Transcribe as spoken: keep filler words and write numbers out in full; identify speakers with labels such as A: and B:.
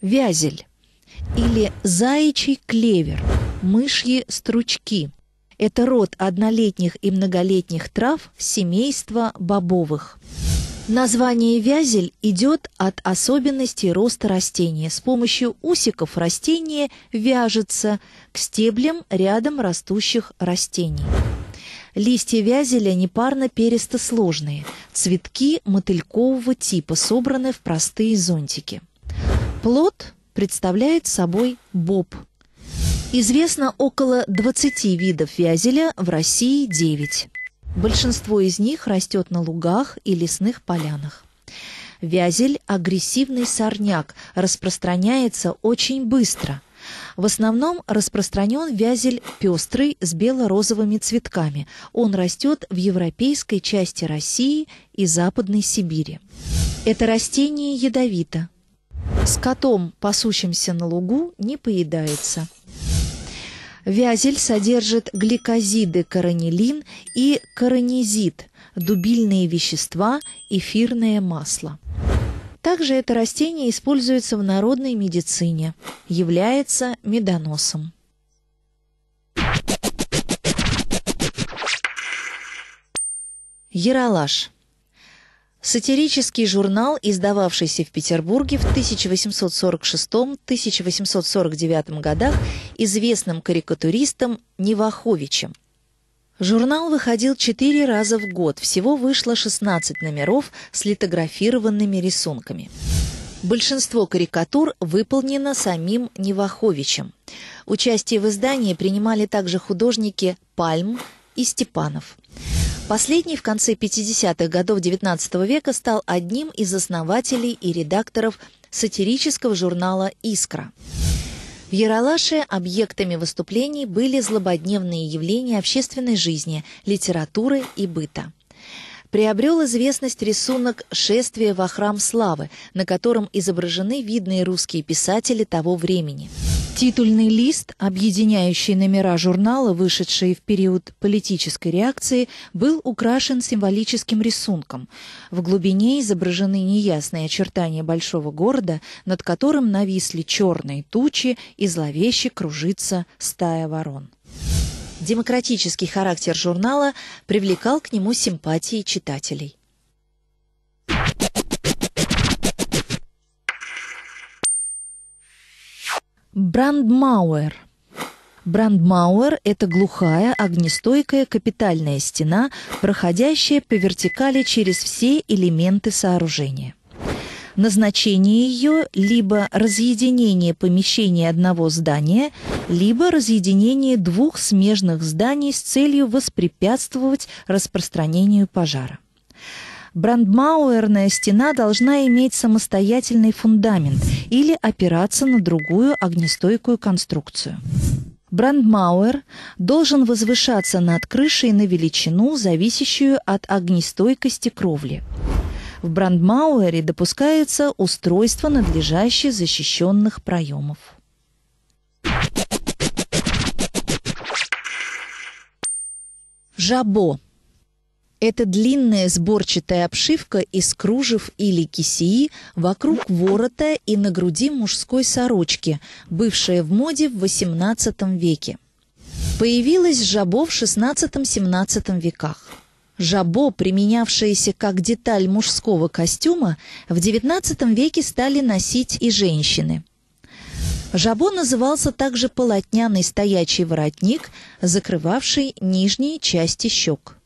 A: Вязель или заячий клевер, мышьи стручки – это род однолетних и многолетних трав семейства бобовых. Название вязель идет от особенностей роста растения. С помощью усиков растение вяжется к стеблям рядом растущих растений. Листья вязеля непарно перистосложные, цветки мотылькового типа, собраны в простые зонтики. Плод представляет собой боб. Известно около двадцати видов вязеля, в России девять. Большинство из них растет на лугах и лесных полянах. Вязель – агрессивный сорняк, распространяется очень быстро. В основном распространен вязель пестрый с бело-розовыми цветками. Он растет в европейской части России и Западной Сибири. Это растение ядовито. Скотом, пасущимся на лугу, не поедается. Вязель содержит гликозиды каронилин и каронизит, дубильные вещества, эфирное масло. Также это растение используется в народной медицине, является медоносом. Ералаш. Сатирический журнал, издававшийся в Петербурге в тысяча восемьсот сорок шестом — тысяча восемьсот сорок девятом годах известным карикатуристом Неваховичем. Журнал выходил четыре раза в год, всего вышло шестнадцать номеров с литографированными рисунками. Большинство карикатур выполнено самим Неваховичем. Участие в издании принимали также художники Пальм и Степанов. Последний в конце пятидесятых годов девятнадцатого века стал одним из основателей и редакторов сатирического журнала «Искра». В Ералаше объектами выступлений были злободневные явления общественной жизни, литературы и быта. Приобрел известность рисунок «Шествие во храм славы», на котором изображены видные русские писатели того времени. Титульный лист, объединяющий номера журнала, вышедшие в период политической реакции, был украшен символическим рисунком. В глубине изображены неясные очертания большого города, над которым нависли черные тучи и зловеще кружится стая ворон. Демократический характер журнала привлекал к нему симпатии читателей. Брандмауэр. Брандмауэр – это глухая, огнестойкая капитальная стена, проходящая по вертикали через все элементы сооружения. Назначение ее – либо разъединение помещения одного здания, либо разъединение двух смежных зданий с целью воспрепятствовать распространению пожара. Брандмауэрная стена должна иметь самостоятельный фундамент или опираться на другую огнестойкую конструкцию. Брандмауэр должен возвышаться над крышей на величину, зависящую от огнестойкости кровли. В брандмауэре допускается устройство надлежаще защищенных проемов. Жабо. Это длинная сборчатая обшивка из кружев или кисеи вокруг ворота и на груди мужской сорочки, бывшая в моде в восемнадцатом веке. Появилась жабо в шестнадцатом-семнадцатом веках. Жабо, применявшееся как деталь мужского костюма, в девятнадцатом веке стали носить и женщины. Жабо назывался также полотняный стоячий воротник, закрывавший нижние части щек.